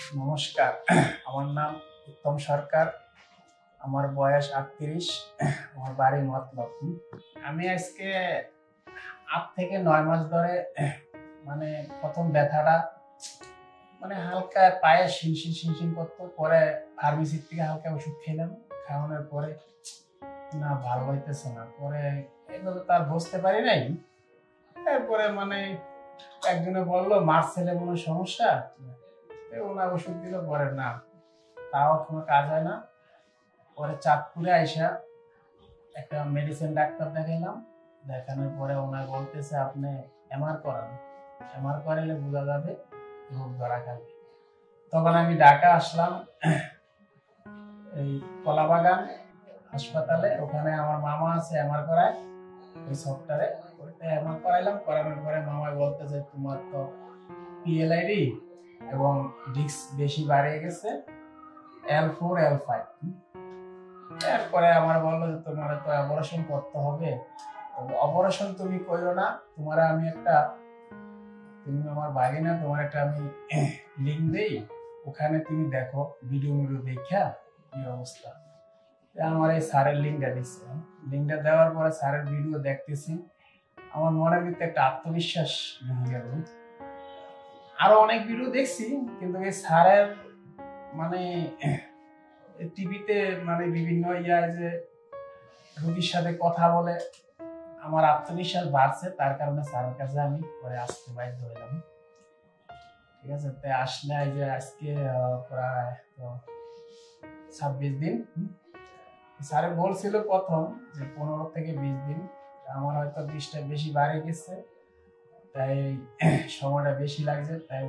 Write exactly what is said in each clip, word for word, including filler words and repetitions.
নমস্কার, আমার নাম উত্তম সরকার, আমার বয়স আটত্রিশ, আমার বাড়ি মতলব। আমি আজকে আট থেকে নয় মাস ধরে মানে প্রথম ব্যথাটা মানে হালকা পায়ে শিনশিন শিনশিন করতো, পরে ফার্মেসির থেকে হালকা ওষুধ খেলাম, খাওয়ানোর পরে না ভালো হইতেছে না, পরে এগুলো তো আর বুঝতে পারি নাই। এরপরে মানে একজনে বললো মার ছেলে কোনো সমস্যা, ওনার ওষুধ দিল, পরে না তাও কোনো কাজ হয় না। পরে চাঁদপুরে আইসা একটা মেডিসিন ডাক্তার দেখাইলাম, দেখানোর পরে ওনার বলতেছে আপনি এমআর করান, এমআর করাইলে বোঝা যাবে রোগ ধরা খাবে। তখন আমি ঢাকা আসলাম, এই কলাবাগান হাসপাতালে, ওখানে আমার মামা আছে এমআর করায়, ওই সফটওয়্যারে এমআর করাইলাম। করানোর পরে মামা বলতেছে তোমার তো পিএলআইডি এবং ডিস্ক বেশি বাড়িয়ে গেছে, এল ফোর এল ফাইভ। এরপরে আমার বললো যে তোমার তো অপারেশন করতে হবে, অপারেশন তুমি করো না, তোমার আমি একটা, তুমি আমার বাইরে না, তোমার একটা আমি লিঙ্ক দেই, ওখানে তুমি দেখো, ভিডিও ভিডিও দেখা কি অবস্থা। আমার এই স্যারের লিঙ্কটা দিচ্ছে, লিঙ্কটা দেওয়ার পরে স্যারের ভিডিও দেখতেছি, আমার মনের ভিতরে একটা আত্মবিশ্বাস ভেঙে গেল। আরো অনেক ভিডিও দেখছি, কিন্তু এই স্যারের মানে টিভিতে মানে বিভিন্ন ইয়া যে রোগীর সাথে কথা বলে, আমার আত্মবিশ্বাস বাড়ছে, তার কারণে স্যারের কাছে আমি পরে আসতে বাধ্য হইলাম। ঠিক আছে, তাই আসলে এই যে আজকে প্রায় ছাব্বিশ দিন, স্যারে বলছিল প্রথম যে পনেরো থেকে বিশ দিন, আমার হয়তো বিশটা বেশি বাড়ে গেছে, তাই সময়টা বেশি লাগছে, তাই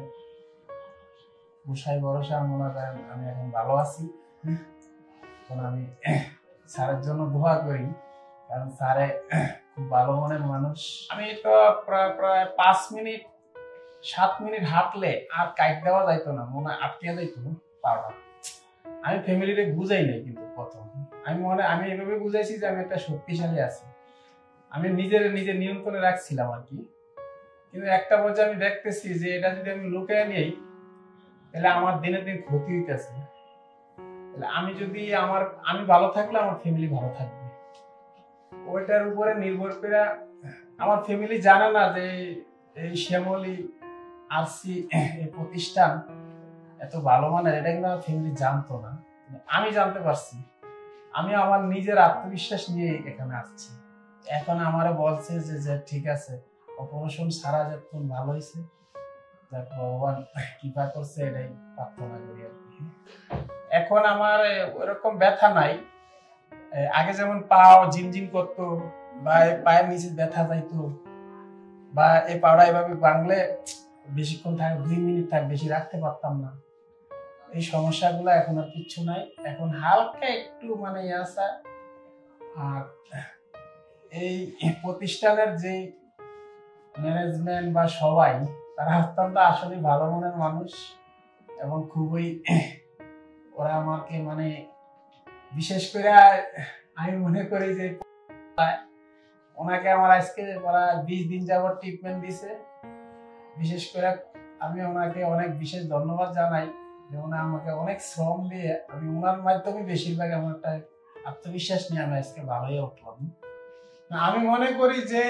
গোসাই ভরসা মনে করেন আমি এখন ভালো আছি। এখন আমি স্যারের জন্য দোয়া করি, কারণ স্যারে খুব ভালো মনের মানুষ। আমি তো প্রায় প্রায় পাঁচ মিনিট সাত মিনিট হাঁটলে আর কাইট দেওয়া যাইতো না, মনে আটকে যাইতো পাওয়া। আমি ফ্যামিলিতে বুঝাই নাই, কিন্তু প্রথম আমি মনে আমি এভাবে বুঝাইছি যে আমি একটা শক্তিশালী আছি, আমি নিজের নিজের নিয়ন্ত্রণে রাখছিলাম আর কি। কিন্তু একটা পর্যায়ে আমি দেখতেছি যে এটা যদি আমি লুকিয়ে নিই, তাহলে আমার দিনে দিন ক্ষতি হইতেছে। তাহলে আমি যদি আমার আমি ভালো থাকলে আমার ফ্যামিলি ভালো থাকবে, ওইটার উপরে নির্ভর করে। আমার ফ্যামিলি জানে না যে এই শ্যামলী আরসি এই প্রতিষ্ঠান এত ভালো মানের, এটা কিন্তু আমার ফ্যামিলি জানতো না, আমি জানতে পারছি। আমি আমার নিজের আত্মবিশ্বাস নিয়ে এখানে আসছি। এখন আমারে বলছে যে যে ঠিক আছে, অপারেশন সারা যখন ভালো হয়েছে, ভগবান কৃপা করছে, এটাই প্রার্থনা করি আর কি। এখন আমার ওইরকম ব্যথা নাই, আগে যেমন পাও ঝিমঝিম করতো, বা পায়ের নিচে ব্যথা যাইতো, বা এই পাওড়া এভাবে বাংলে বেশিক্ষণ থাকে, দুই মিনিট থাক, বেশি রাখতে পারতাম না। এই সমস্যাগুলো এখন আর কিচ্ছু নাই, এখন হালকা একটু মানে আসা। আর এই প্রতিষ্ঠানের যে ম্যানেজমেন্ট বা সবাই, তারা অত্যন্ত আসলে ভালো মনের মানুষ, এবং খুবই ওরা আমাকে মানে বিশেষ করে আমি মনে করি যে ওনাকে আমার আজকে ওরা বিশ দিন যাবত ট্রিটমেন্ট দিছে। বিশেষ করে আমি ওনাকে অনেক বিশেষ ধন্যবাদ জানাই, যে ওনা আমাকে অনেক শ্রম দিয়ে, আমি ওনার মাধ্যমে বেশিরভাগ আমার একটা আত্মবিশ্বাস নিয়ে আমি আজকে ভালো হয়ে উঠলাম। আমি মনে করি যে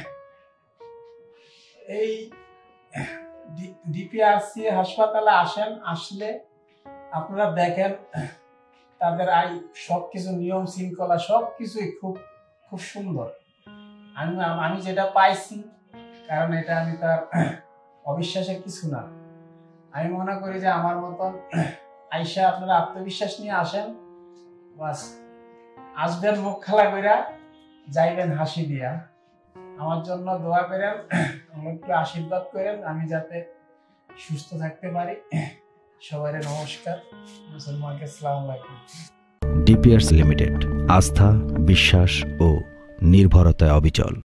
এই ডিপিআরসি হাসপাতালে আসেন, আসলে আপনারা দেখেন তাদের আই সবকিছু নিয়ম শৃঙ্খলা সবকিছুই খুব খুব সুন্দর। আমি আমি যেটা পাইছি, কারণ এটা আমি তার অবিশ্বাসের কিছু না। আমি মনে করি যে আমার মতন আইসা আপনারা আত্মবিশ্বাস নিয়ে আসেন, বাস আসবেন মুখ খালা কইরা, যাইবেন হাসি দিয়া। আমার জন্য দোয়া করেন, একটু আশীর্বাদ করেন, আমি যাতে সুস্থ থাকতে পারি। সবাই নমস্কার, মুসলমানকে আসসালামু আলাইকুম। ডিপিআরসি লিমিটেড, আস্থা, বিশ্বাস ও নির্ভরতায় অবিচল।